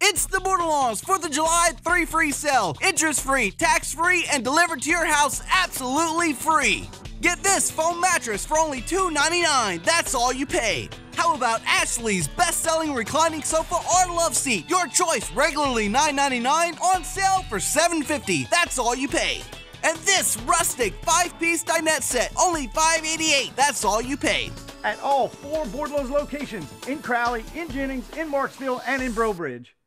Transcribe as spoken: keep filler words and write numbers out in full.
It's the Bordelons for the July three free sale. Interest-free, tax-free, and delivered to your house absolutely free. Get this foam mattress for only two ninety-nine. That's all you pay. How about Ashley's best-selling reclining sofa or love seat? Your choice, regularly nine ninety-nine, on sale for seven fifty. That's all you pay. And this rustic five-piece dinette set, only five eighty-eight. That's all you pay. At all four Bordelon's locations, in Crowley, in Jennings, in Marksville, and in Brobridge.